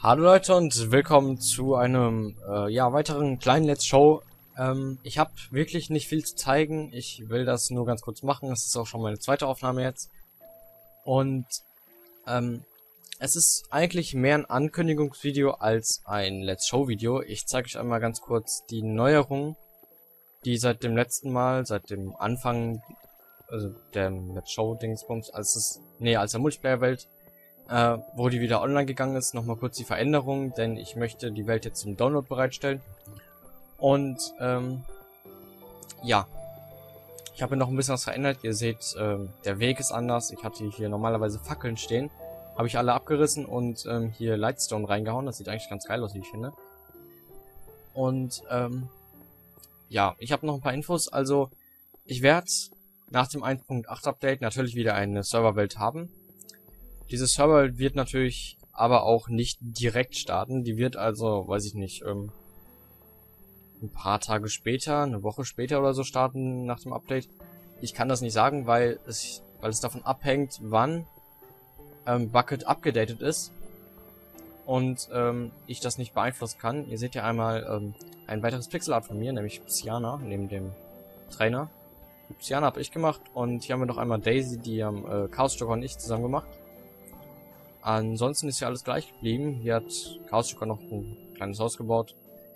Hallo Leute und willkommen zu einem weiteren kleinen Let's Show. Ich habe wirklich nicht viel zu zeigen. Ich will das nur ganz kurz machen. Es ist auch schon meine zweite Aufnahme jetzt. Und es ist eigentlich mehr ein Ankündigungsvideo als ein Let's Show Video. Ich zeige euch einmal ganz kurz die Neuerungen, die seit dem letzten Mal, seit dem Anfang, also der Let's Show Dingsbums, als der Multiplayer-Welt, wo die wieder online gegangen ist, nochmal kurz die Veränderung, denn ich möchte die Welt jetzt zum Download bereitstellen. Und ja, ich habe noch ein bisschen was verändert. Ihr seht, der Weg ist anders. Ich hatte hier normalerweise Fackeln stehen, habe ich alle abgerissen und hier Lightstone reingehauen. Das sieht eigentlich ganz geil aus, wie ich finde. Und ja, ich habe noch ein paar Infos. Also ich werde nach dem 1.8 Update natürlich wieder eine Serverwelt haben. Diese Server wird natürlich aber auch nicht direkt starten. Die wird also, weiß ich nicht, ein paar Tage später, eine Woche später oder so starten nach dem Update. Ich kann das nicht sagen, weil es davon abhängt, wann Bukkit abgedatet ist. Und ich das nicht beeinflussen kann. Ihr seht ja einmal ein weiteres Pixelart von mir, nämlich Psyana, neben dem Trainer. Psyana habe ich gemacht und hier haben wir noch einmal Daisy, die haben Chaos Joker und ich zusammen gemacht. Ansonsten ist ja alles gleich geblieben. Hier hat Chaos Joker noch ein kleines Haus gebaut.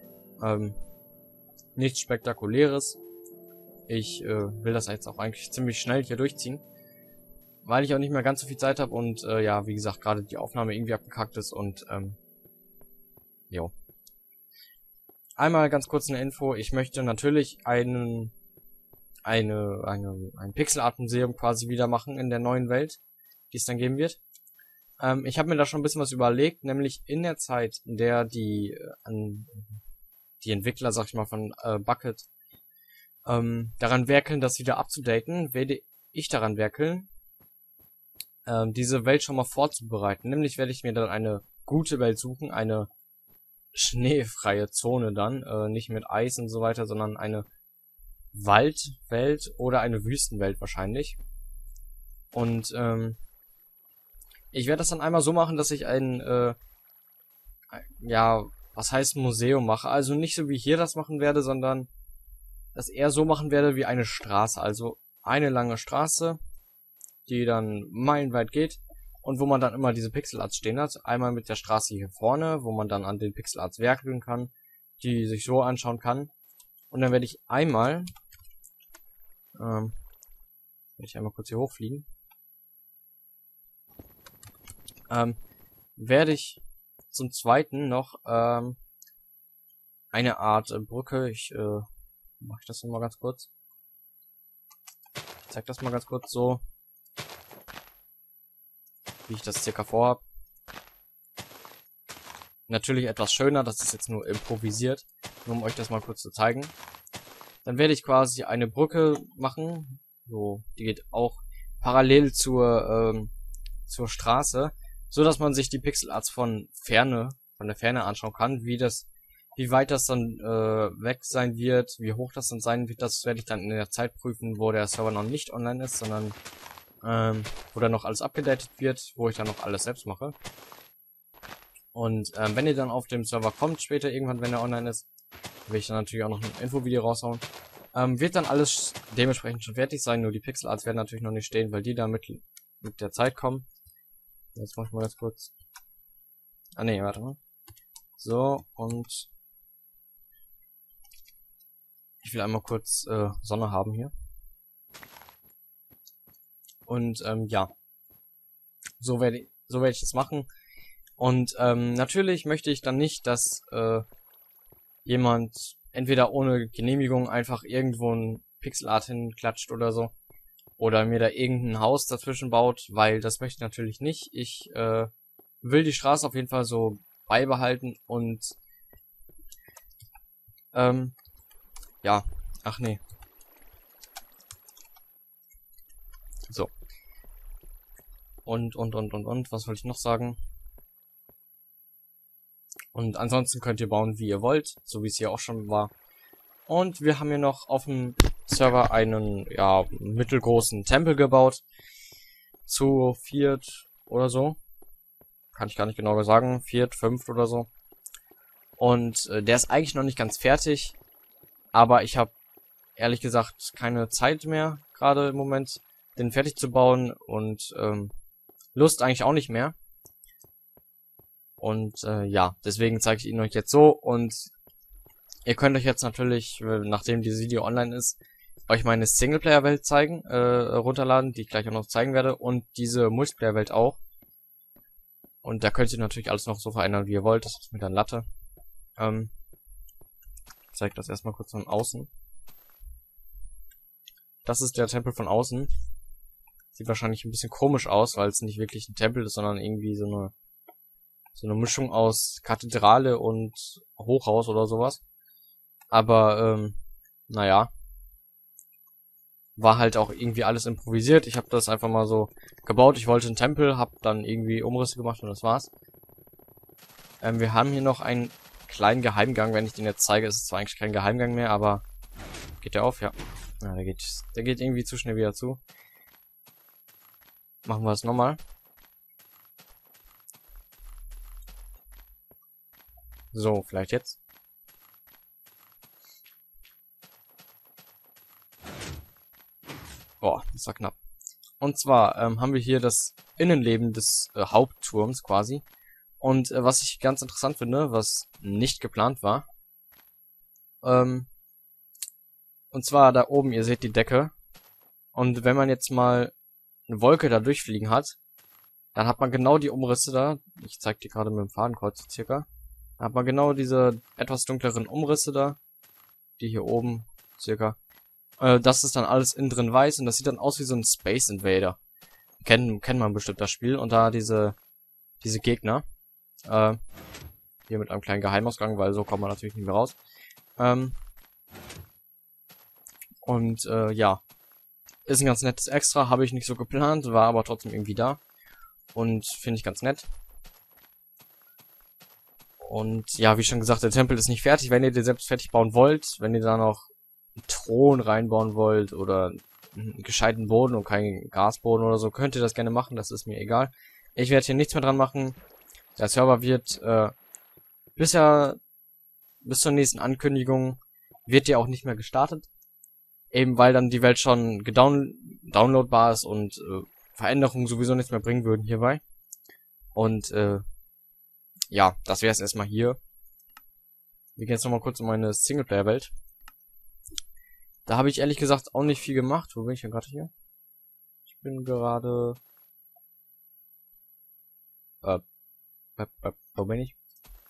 Nichts Spektakuläres. Ich will das jetzt auch eigentlich ziemlich schnell hier durchziehen, weil ich auch nicht mehr ganz so viel Zeit habe und ja, wie gesagt, gerade die Aufnahme irgendwie abgekackt ist und jo. Einmal ganz kurz eine Info. Ich möchte natürlich ein Pixelart-Museum quasi wieder machen in der neuen Welt, die es dann geben wird. Ich habe mir da schon ein bisschen was überlegt, nämlich in der Zeit, in der die Entwickler, sag ich mal, von Bukkit daran werkeln, das wieder abzudaten, werde ich daran werkeln, diese Welt schon mal vorzubereiten. Nämlich werde ich mir dann eine gute Welt suchen, eine schneefreie Zone dann, nicht mit Eis und so weiter, sondern eine Waldwelt oder eine Wüstenwelt wahrscheinlich. Und ich werde das dann einmal so machen, dass ich was heißt Museum mache. Also nicht so wie hier das machen werde, sondern das eher so machen werde wie eine Straße. Also eine lange Straße, die dann meilenweit geht und wo man dann immer diese Pixelarts stehen hat. Einmal mit der Straße hier vorne, wo man dann an den Pixelarts werkeln kann, die sich so anschauen kann. Und dann werde ich einmal kurz hier hochfliegen. Werde ich zum zweiten noch eine Art Brücke, mache ich das mal ganz kurz. Ich zeige das mal ganz kurz so, wie ich das circa vorhab. Natürlich etwas schöner, das ist jetzt nur improvisiert, nur um euch das mal kurz zu zeigen. Dann werde ich quasi eine Brücke machen, so, die geht auch parallel zur Straße, so dass man sich die Pixelarts von der Ferne anschauen kann, wie weit das dann weg sein wird, wie hoch das dann sein wird, das werde ich dann in der Zeit prüfen, wo der Server noch nicht online ist, sondern wo dann noch alles abgedatet wird, wo ich dann noch alles selbst mache. Und wenn ihr dann auf dem Server kommt, später irgendwann, wenn er online ist, will ich dann natürlich auch noch ein Infovideo raushauen. Wird dann alles dementsprechend schon fertig sein, nur die Pixelarts werden natürlich noch nicht stehen, weil die da mit der Zeit kommen. Jetzt mach ich mal ganz kurz. Ah ne, warte mal. So, und ich will einmal kurz Sonne haben hier. Und ja, so werde ich das machen. Und natürlich möchte ich dann nicht, dass jemand entweder ohne Genehmigung einfach irgendwo ein Pixelart hinklatscht oder so. Oder mir da irgendein Haus dazwischen baut, weil das möchte ich natürlich nicht. Ich will die Straße auf jeden Fall so beibehalten und ja, ach nee. So. Und, was wollte ich noch sagen? Und ansonsten könnt ihr bauen, wie ihr wollt, so wie es hier auch schon war. Und wir haben hier noch auf dem Server einen, ja, mittelgroßen Tempel gebaut. Zu viert oder so. Kann ich gar nicht genau sagen. 4., 5. oder so. Und der ist eigentlich noch nicht ganz fertig. Aber ich habe ehrlich gesagt keine Zeit mehr, gerade im Moment, den fertig zu bauen. Und Lust eigentlich auch nicht mehr. Und ja, deswegen zeige ich ihn euch jetzt so. Und ihr könnt euch jetzt natürlich, nachdem dieses Video online ist, euch meine Singleplayer-Welt zeigen, runterladen, die ich gleich auch noch zeigen werde. Und diese Multiplayer-Welt auch. Und da könnt ihr natürlich alles noch so verändern, wie ihr wollt. Das ist mit der Latte. Ich zeige das erstmal kurz von außen. Das ist der Tempel von außen. Sieht wahrscheinlich ein bisschen komisch aus, weil es nicht wirklich ein Tempel ist, sondern irgendwie so eine Mischung aus Kathedrale und Hochhaus oder sowas. Aber, naja. War halt auch irgendwie alles improvisiert. Ich habe das einfach mal so gebaut. Ich wollte einen Tempel, habe dann irgendwie Umrisse gemacht und das war's. Wir haben hier noch einen kleinen Geheimgang. Wenn ich den jetzt zeige, ist es zwar eigentlich kein Geheimgang mehr, aber geht der auf? Ja. Ja, der geht irgendwie zu schnell wieder zu. Machen wir es nochmal. So, vielleicht jetzt. Boah, das war knapp. Und zwar haben wir hier das Innenleben des Hauptturms quasi. Und was ich ganz interessant finde, was nicht geplant war. Und zwar da oben, ihr seht die Decke. Und wenn man jetzt mal eine Wolke da durchfliegen hat, dann hat man genau die Umrisse da. Ich zeige die gerade mit dem Fadenkreuz circa. Dann hat man genau diese etwas dunkleren Umrisse da. Die hier oben circa. Das ist dann alles innen drin weiß und das sieht dann aus wie so ein Space Invader. Kennt man bestimmt das Spiel. Und da diese Gegner. Hier mit einem kleinen Geheimausgang, weil so kommt man natürlich nicht mehr raus. Ja. Ist ein ganz nettes Extra, habe ich nicht so geplant, war aber trotzdem irgendwie da. Und finde ich ganz nett. Und ja, wie schon gesagt, der Tempel ist nicht fertig. Wenn ihr den selbst fertig bauen wollt, wenn ihr da noch einen Thron reinbauen wollt oder einen gescheiten Boden und keinen Grasboden oder so, könnt ihr das gerne machen, das ist mir egal. Ich werde hier nichts mehr dran machen. Der Server wird bis zur nächsten Ankündigung wird ja auch nicht mehr gestartet. Eben weil dann die Welt schon downloadbar ist und Veränderungen sowieso nichts mehr bringen würden hierbei. Und ja, das wäre es erstmal hier. Wir gehen jetzt nochmal kurz in meine Singleplayer-Welt. Da habe ich ehrlich gesagt auch nicht viel gemacht. Wo bin ich denn gerade hier? Ich bin gerade... wo bin ich?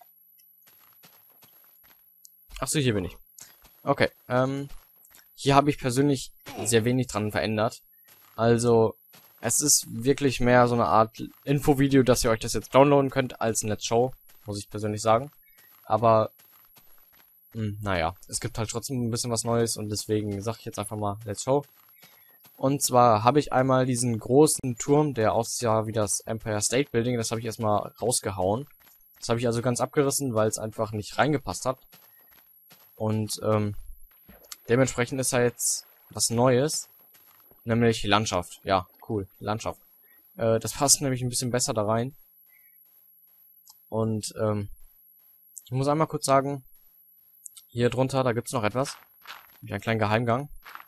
Achso, hier bin ich. Okay, hier habe ich persönlich sehr wenig dran verändert. Also, es ist wirklich mehr so eine Art Infovideo, dass ihr euch das jetzt downloaden könnt, als eine Let's Show, muss ich persönlich sagen. Aber, naja, es gibt halt trotzdem ein bisschen was Neues und deswegen sage ich jetzt einfach mal Let's Show. Und zwar habe ich einmal diesen großen Turm, der aussieht wie das Empire State Building, das habe ich erstmal rausgehauen. Das habe ich also ganz abgerissen, weil es einfach nicht reingepasst hat. Und, dementsprechend ist da jetzt was Neues, nämlich Landschaft. Ja, cool, Landschaft. Das passt nämlich ein bisschen besser da rein. Und ich muss einmal kurz sagen, hier drunter, da gibt's noch etwas. Einen kleinen Geheimgang.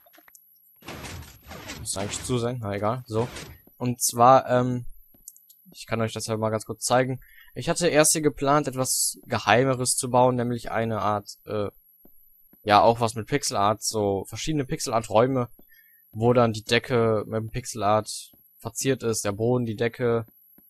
Muss eigentlich zu sein, na egal, so. Und zwar, ich kann euch das ja mal ganz kurz zeigen. Ich hatte erst hier geplant, etwas Geheimeres zu bauen, nämlich eine Art, ja, auch was mit Pixelart, so verschiedene Pixelart-Räume, wo dann die Decke mit dem Pixelart verziert ist, der Boden, die Decke,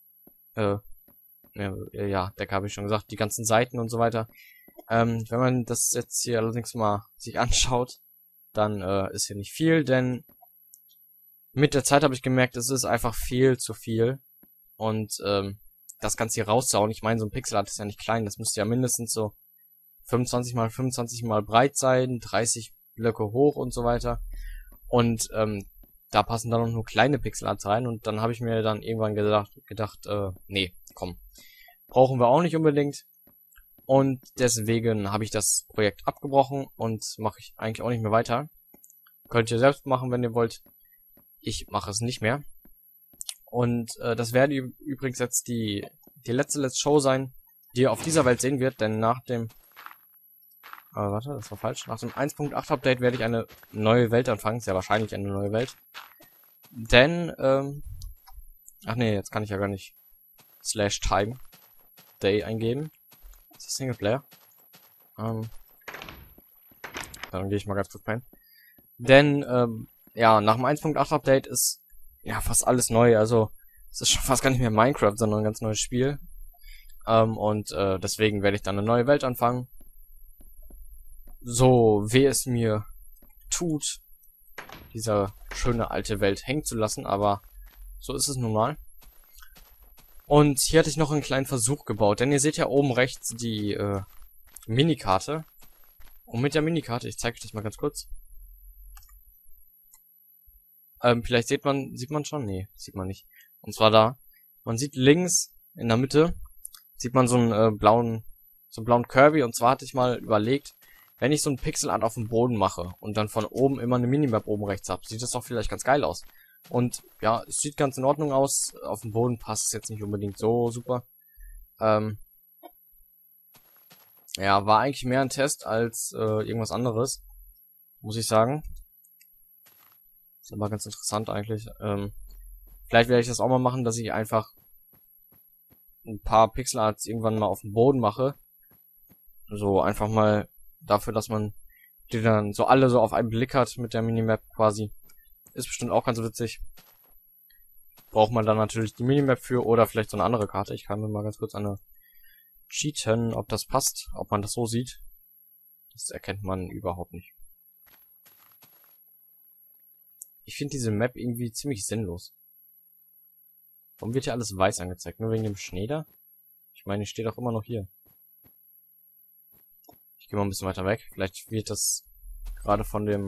ja, Decke habe ich schon gesagt, die ganzen Seiten und so weiter. Wenn man das jetzt hier allerdings mal sich anschaut, dann ist hier nicht viel, denn mit der Zeit habe ich gemerkt, es ist einfach viel zu viel. Und das Ganze hier rauszuhauen, ich meine, so ein Pixelart ist ja nicht klein, das müsste ja mindestens so 25 mal 25 mal breit sein, 30 Blöcke hoch und so weiter. Und da passen dann noch nur kleine Pixelarts rein. Und dann habe ich mir dann irgendwann gedacht, nee, komm, brauchen wir auch nicht unbedingt. Und deswegen habe ich das Projekt abgebrochen und mache ich eigentlich auch nicht mehr weiter. Könnt ihr selbst machen, wenn ihr wollt. Ich mache es nicht mehr. Und das wäre übrigens jetzt die die letzte Let's Show sein, die ihr auf dieser Welt sehen wird, denn nach dem warte, das war falsch. Nach dem 1.8 Update werde ich eine neue Welt anfangen. Sehr wahrscheinlich eine neue Welt. Denn, ach nee, jetzt kann ich ja gar nicht /time day eingeben. Das ist Singleplayer. Dann gehe ich mal ganz kurz rein. Denn, ja, nach dem 1.8 Update ist ja fast alles neu. Also, es ist schon fast gar nicht mehr Minecraft, sondern ein ganz neues Spiel. Deswegen werde ich dann eine neue Welt anfangen. So weh es mir tut, diese schöne alte Welt hängen zu lassen, aber so ist es nun mal. Und hier hatte ich noch einen kleinen Versuch gebaut, denn ihr seht ja oben rechts die Minikarte. Und mit der Minikarte, ich zeige euch das mal ganz kurz. Vielleicht sieht man schon? Nee, sieht man nicht. Und zwar da. Man sieht links in der Mitte, sieht man so einen blauen Kirby. Und zwar hatte ich mal überlegt, wenn ich so ein Pixelart auf dem Boden mache und dann von oben immer eine Minimap oben rechts habe, sieht das doch vielleicht ganz geil aus. Und ja, es sieht ganz in Ordnung aus. Auf dem Boden passt es jetzt nicht unbedingt so super. Ja, war eigentlich mehr ein Test als irgendwas anderes, muss ich sagen. Ist aber ganz interessant eigentlich. Vielleicht werde ich das auch mal machen, dass ich einfach ein paar Pixelarts irgendwann mal auf dem Boden mache. So einfach mal dafür, dass man die dann so alle so auf einen Blick hat mit der Minimap quasi. Ist bestimmt auch ganz witzig. Braucht man dann natürlich die Minimap für oder vielleicht so eine andere Karte. Ich kann mir mal ganz kurz eine cheaten, ob das passt, ob man das so sieht. Das erkennt man überhaupt nicht. Ich finde diese Map irgendwie ziemlich sinnlos. Warum wird hier alles weiß angezeigt? Nur wegen dem Schnee da? Ich meine, ich stehe doch immer noch hier. Ich gehe mal ein bisschen weiter weg. Vielleicht wird das gerade von dem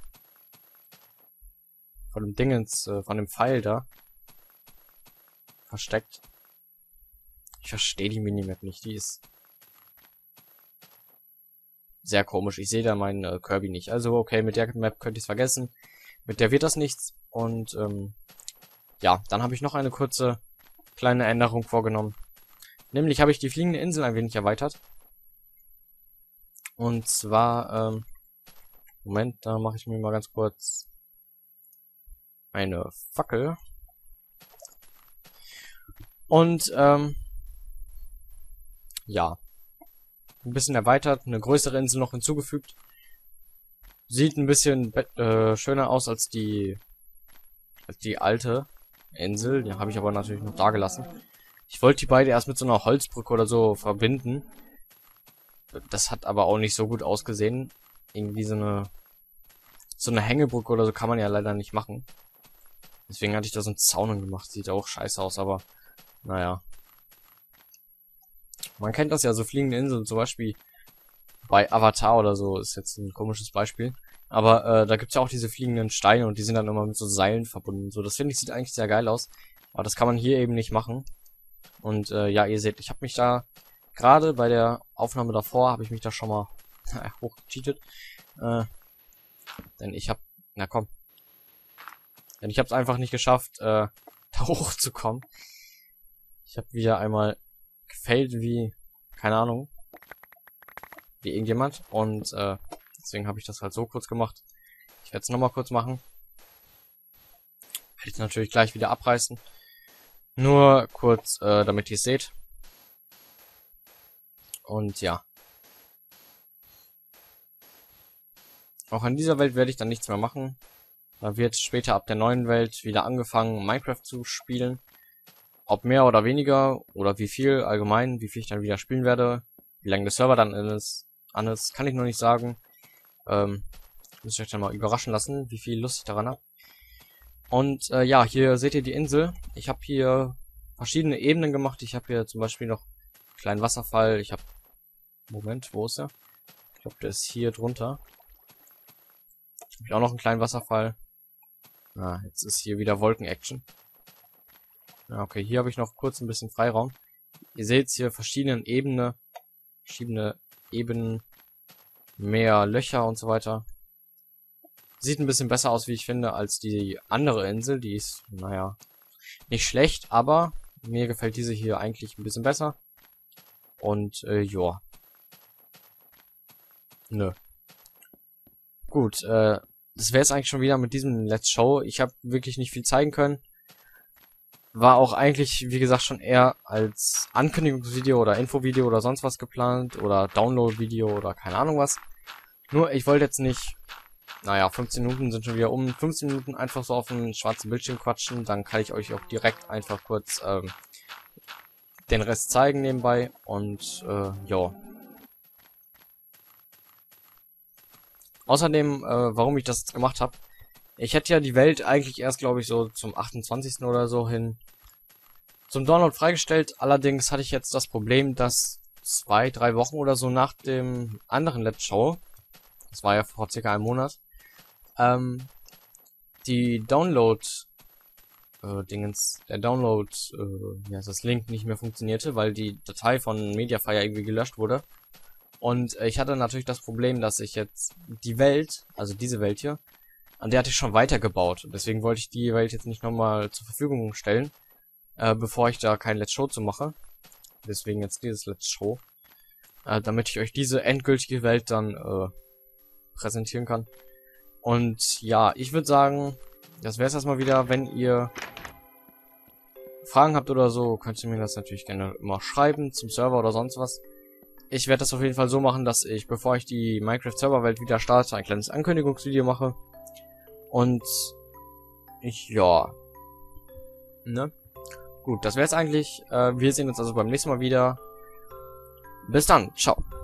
Dingens, von dem Pfeil da versteckt. Ich verstehe die Minimap nicht. Die ist sehr komisch. Ich sehe da meinen Kirby nicht. Also okay, mit der Map könnte ich es vergessen. Mit der wird das nichts. Und ja, dann habe ich noch eine kurze kleine Änderung vorgenommen. Nämlich habe ich die fliegende Insel ein wenig erweitert. Und zwar, Moment, da mache ich mir mal ganz kurz eine Fackel. Und, ja. Ein bisschen erweitert, eine größere Insel noch hinzugefügt. Sieht ein bisschen schöner aus als die alte Insel. Die habe ich aber natürlich noch da gelassen. Ich wollte die beide erst mit so einer Holzbrücke oder so verbinden. Das hat aber auch nicht so gut ausgesehen. Irgendwie so eine Hängebrücke oder so kann man ja leider nicht machen. Deswegen hatte ich da so einen Zaun gemacht. Sieht auch scheiße aus, aber naja. Man kennt das ja, so fliegende Inseln, zum Beispiel bei Avatar oder so, ist jetzt ein komisches Beispiel. Aber da gibt's ja auch diese fliegenden Steine und die sind dann immer mit so Seilen verbunden. So, das finde ich, sieht eigentlich sehr geil aus. Aber das kann man hier eben nicht machen. Und ja, ihr seht, ich habe mich da gerade bei der Aufnahme davor, habe ich mich da schon mal hochgecheatet. Denn ich habe, na komm. Denn ich habe es einfach nicht geschafft, da hochzukommen. Ich habe wieder einmal gefailt wie, keine Ahnung, wie irgendjemand. Und deswegen habe ich das halt so kurz gemacht. Ich werde es nochmal kurz machen. Werde ich natürlich gleich wieder abreißen. Nur kurz, damit ihr es seht. Und ja. Auch in dieser Welt werde ich dann nichts mehr machen. Da wird später ab der neuen Welt wieder angefangen, Minecraft zu spielen. Ob mehr oder weniger oder wie viel allgemein, wie viel ich dann wieder spielen werde. Wie lange der Server dann an ist, kann ich noch nicht sagen. Müsst ihr euch dann mal überraschen lassen, wie viel Lust ich daran habe. Und ja, hier seht ihr die Insel. Ich habe hier verschiedene Ebenen gemacht. Ich habe hier zum Beispiel noch einen kleinen Wasserfall. Ich habe... Moment, wo ist er? Ich glaube, der ist hier drunter. Ich habe auch noch einen kleinen Wasserfall. Ah, jetzt ist hier wieder Wolken-Action. Ja, okay, hier habe ich noch kurz ein bisschen Freiraum. Ihr seht hier verschiedene Ebenen, mehr Löcher und so weiter. Sieht ein bisschen besser aus, wie ich finde, als die andere Insel. Die ist, naja, nicht schlecht, aber Mir gefällt diese hier eigentlich ein bisschen besser. Und, ja. Nö. Gut, das wäre es eigentlich schon wieder mit diesem Let's Show. Ich habe wirklich nicht viel zeigen können. War auch eigentlich, wie gesagt, schon eher als Ankündigungsvideo oder Infovideo oder sonst was geplant. Oder Download-Video oder keine Ahnung was. Nur, ich wollte jetzt nicht, naja, 15 Minuten sind schon wieder um, 15 Minuten einfach so auf den schwarzen Bildschirm quatschen. Dann kann ich euch auch direkt einfach kurz den Rest zeigen nebenbei. Und, ja. Außerdem, warum ich das jetzt gemacht habe. Ich hätte ja die Welt eigentlich erst, glaube ich, so zum 28. oder so hin zum Download freigestellt. Allerdings hatte ich jetzt das Problem, dass 2-3 Wochen oder so nach dem anderen Let's Show, das war ja vor circa einem Monat, die Download der Download, ja, das Link nicht mehr funktionierte, weil die Datei von Mediafire irgendwie gelöscht wurde. Und ich hatte natürlich das Problem, dass ich jetzt die Welt, also diese Welt hier, an der hatte ich schon weitergebaut. Deswegen wollte ich die Welt jetzt nicht nochmal zur Verfügung stellen, bevor ich da kein Let's Show zu mache. Deswegen jetzt dieses Let's Show. Damit ich euch diese endgültige Welt dann präsentieren kann. Und ja, ich würde sagen, das wäre es erstmal wieder. Wenn ihr Fragen habt oder so, könnt ihr mir das natürlich gerne immer schreiben zum Server oder sonst was. Ich werde das auf jeden Fall so machen, dass ich, bevor ich die Minecraft-Serverwelt wieder starte, ein kleines Ankündigungsvideo mache. Und ja. Ne? Gut, das wäre es eigentlich. Wir sehen uns also beim nächsten Mal wieder. Bis dann. Ciao.